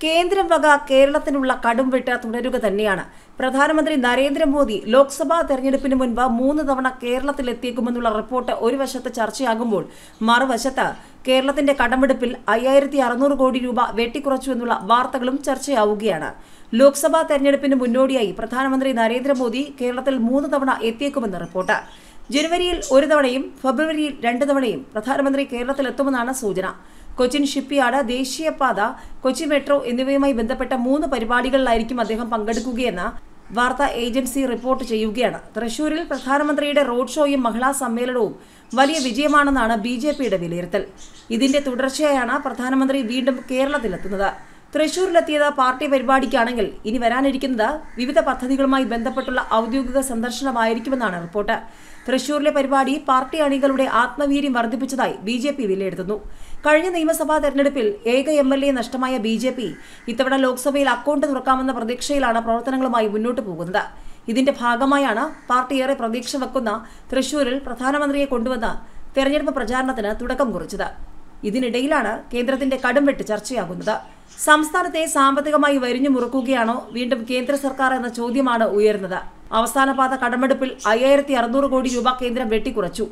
കേന്ദ്രം വക കേരളത്തിനുള്ള കടുംവെട്ട് തുടരുക തന്നെയാണ്. പ്രധാനമന്ത്രി നരേന്ദ്രമോദി ലോക്സഭാ തെരഞ്ഞെടുപ്പിന് മുൻപ് 3 തവണ കേരളത്തിലെത്തിയേക്കുമെന്നുള്ള റിപ്പോർട്ട് ഒരു വശത്ത് ചർച്ചയാകുമ്പോൾ മറുവശത്ത് കേരളത്തിന്റെ കടമെടുപ്പിൽ 5600 കോടി രൂപ വെട്ടിക്കുറച്ചു എന്നുള്ള വാർത്തകളും ചർച്ചയാവുകയാണ്. ലോക്സഭാ തെരഞ്ഞെടുപ്പിന് മുന്നോടിയായി പ്രധാനമന്ത്രി നരേന്ദ്രമോദി കേരളത്തിൽ 3 തവണ എത്തിയേക്കുമെന്ന് റിപ്പോർട്ട്. ജനുവരിയിൽ 1 തവണയും ഫെബ്രുവരിയിൽ 2 തവണയും പ്രധാനമന്ത്രി കേരളത്തിലെത്തുമെന്നാണ് സൂചന. കൊച്ചിൻ ഷിപ്പ്യാർഡ്, ദേശീയപാത, കൊച്ചി മെട്രോ എന്നിവയുമായി ബന്ധപ്പെട്ട 3 പരിപാടികളിലായിരിക്കും അദ്ദേഹം പങ്കെടുക്കുകയെന്ന് വാർത്താ ഏജൻസി റിപ്പോർട്ട് ചെയ്യുകയാണ്. തൃശൂരിൽ പ്രധാനമന്ത്രിയുടെ റോഡ് ഷോയും മഹിളാ സമ്മേളനവും വലിയ വിജയമാണെന്നാണ് BJPയുടെ വിലയിരുത്തൽ. ഇതിന്റെ തുടർച്ചയായാണ് പ്രധാനമന്ത്രി വീണ്ടും കേരളത്തിലെത്തുന്നത്. തൃശൂരിലെത്തിയത് പാർട്ടി പരിപാടിക്കാണെങ്കിൽ ഇനി വരാനിരിക്കുന്നത് വിവിധ പദ്ധതികളുമായി ബന്ധപ്പെട്ടുള്ള ഔദ്യോഗിക സന്ദർശനമായിരിക്കുമെന്നാണ് റിപ്പോർട്ട്. തൃശൂരിലെ പരിപാടി പാർട്ടി അണികളുടെ ആത്മവീര്യം വർദ്ധിപ്പിച്ചതായി BJP വിലയിരുത്തുന്നു. കഴിഞ്ഞ നിയമസഭാ തെരഞ്ഞെടുപ്പിൽ ഏക MLA നഷ്ടമായ BJP ഇത്തവണ ലോക്സഭയിൽ അക്കൗണ്ട് തുറക്കാമെന്ന പ്രതീക്ഷയിലാണ് പ്രവർത്തനങ്ങളുമായി മുന്നോട്ട് പോകുന്നത്. ഇതിന്റെ ഭാഗമായാണ് പാർട്ടി ഏറെ പ്രതീക്ഷ വെക്കുന്ന തൃശൂരിൽ പ്രധാനമന്ത്രിയെ കൊണ്ടുവന്ന തെരഞ്ഞെടുപ്പ് പ്രചാരണത്തിന് തുടക്കം കുറിച്ചത്. ഇതിനിടയിലാണ് കേന്ദ്രത്തിന്റെ കടുംവെട്ട് ചർച്ചയാകുന്നത്. സംസ്ഥാനത്തെ സാമ്പത്തികമായി വരിഞ്ഞു മുറുക്കുകയാണോ വീണ്ടും കേന്ദ്ര സർക്കാർ എന്ന ചോദ്യമാണ് ഉയരുന്നത്. അവസാനപാദ കടമെടുപ്പിൽ 5600 കോടി രൂപ കേന്ദ്രം വെട്ടിക്കുറച്ചു.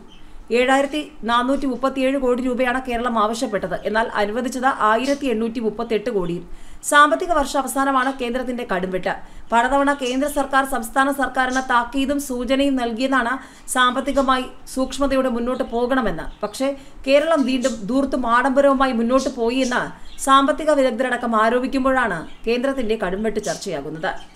7437 കോടി രൂപയാണ് കേരളം ആവശ്യപ്പെട്ടത്. എന്നാൽ അനുവദിച്ചത് 1838 കോടിയും. സാമ്പത്തിക വർഷാവസാനമാണ് കേന്ദ്രത്തിന്റെ കടുംവെട്ട്. പലതവണ കേന്ദ്ര സർക്കാർ സംസ്ഥാന സർക്കാരിന് താക്കീതും സൂചനയും നൽകിയതാണ് സാമ്പത്തികമായി സൂക്ഷ്മതയോടെ മുന്നോട്ട് പോകണമെന്ന്. പക്ഷേ കേരളം വീണ്ടും ധൂർത്തും ആഡംബരവുമായി മുന്നോട്ട് പോയി എന്ന് സാമ്പത്തിക വിദഗ്ധരടക്കം ആരോപിക്കുമ്പോഴാണ് കേന്ദ്രത്തിന്റെ കടുംവെട്ട് ചർച്ചയാകുന്നത്.